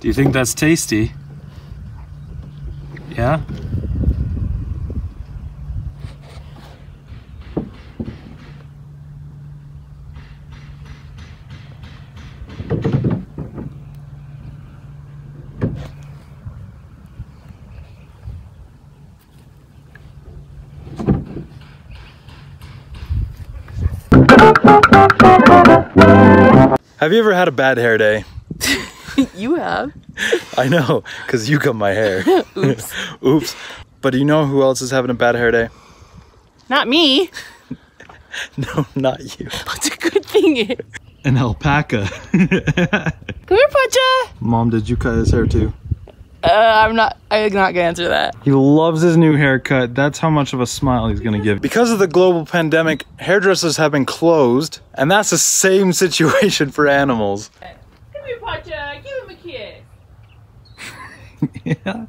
Do you think that's tasty? Yeah? Have you ever had a bad hair day? You have. I know, because you cut my hair. Oops. Oops. But do you know who else is having a bad hair day? Not me. No, not you. What's a good thing? An alpaca. Come here, Pacha. Mom, did you cut his hair too? I'm not gonna answer that. He loves his new haircut. That's how much of a smile he's gonna give. Because of the global pandemic, hairdressers have been closed, and that's the same situation for animals. Come here, Pacha. Give him a kiss. Yeah.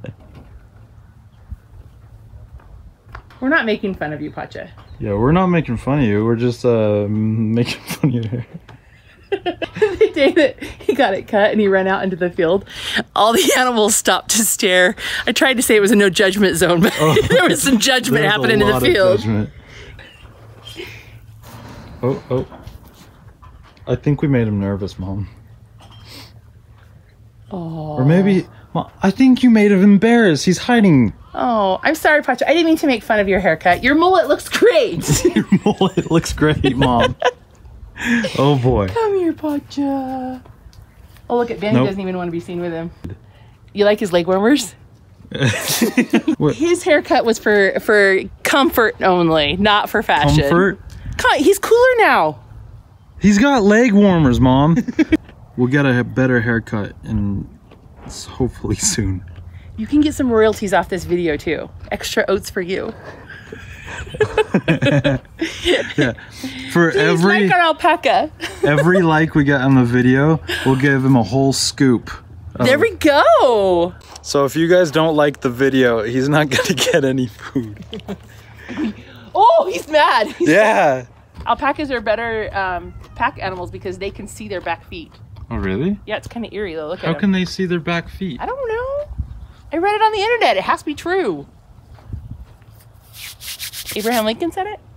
We're not making fun of you, Pacha. Yeah, we're not making fun of you. We're just making fun of your hair. The day that he got it cut and he ran out into the field, all the animals stopped to stare. I tried to say it was a no judgment zone, but there was some judgment happening in the field. Oh. I think we made him nervous, Mom. Oh. Or maybe, Mom, I think you made him embarrassed. He's hiding. Oh, I'm sorry, Pacha. I didn't mean to make fun of your haircut. Your mullet looks great. Your mullet looks great, Mom. Oh boy. Come here, Pacha. Oh, look at Benny. Doesn't even want to be seen with him. You like his leg warmers? His haircut was for comfort only, not for fashion. Comfort? He's cooler now. He's got leg warmers, Mom. We'll get a better haircut and hopefully soon. You can get some royalties off this video too. Extra oats for you. Yeah. For Please every like our alpaca. every like we get on the video, we'll give him a whole scoop. There we go. So if you guys don't like the video, he's not gonna get any food. Oh, he's mad. Yeah. Alpacas are better pack animals because they can see their back feet. Oh really? Yeah, it's kind of eerie though. Look at How them. can they see their back feet? I don't know. I read it on the internet. It has to be true. Abraham Lincoln said it?